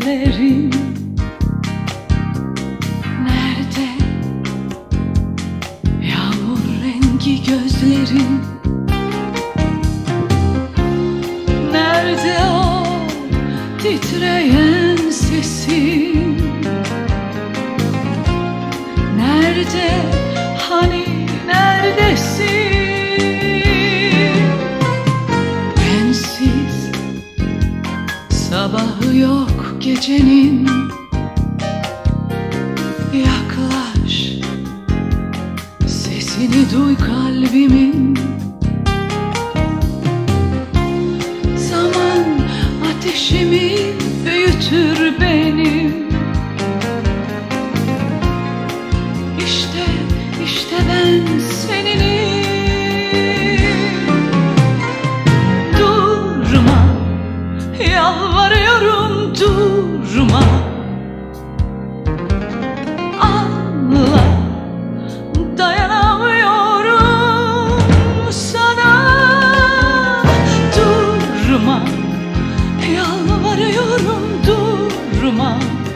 ellerin? Nerede yağmur rengi gözlerin? Nerede o titreyen sesin? Nerede, hani neredesin? Bensiz sabahı yok gecenin. Yaklaş, sesini duy kalbimin. Zaman ateşimi büyütür benim. İşte ben seninim. Durma, yalvarıyorum durma. Anla, dayanamıyorum sana. Durma, yalvarıyorum durma.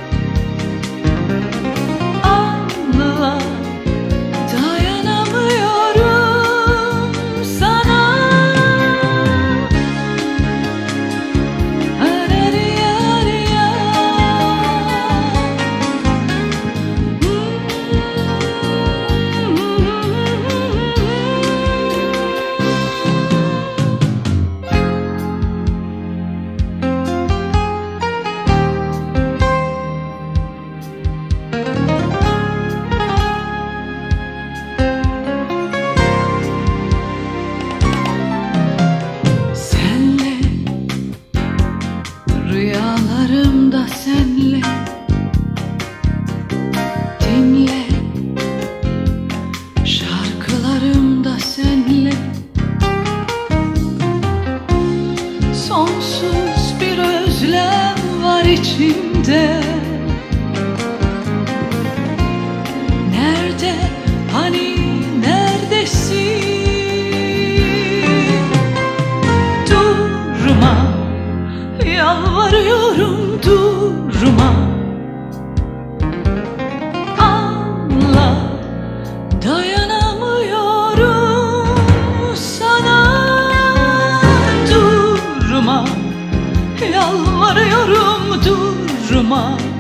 Anla, dayanamıyorum sana. Rüyalarımda senle, dinle, şarkılarımda senle. Sonsuz bir özlem var içimde. Nerede, hani neredesin? Durma, yalvarıyorum durma. Anla, dayanamıyorum sana. Durma, yalvarıyorum durma.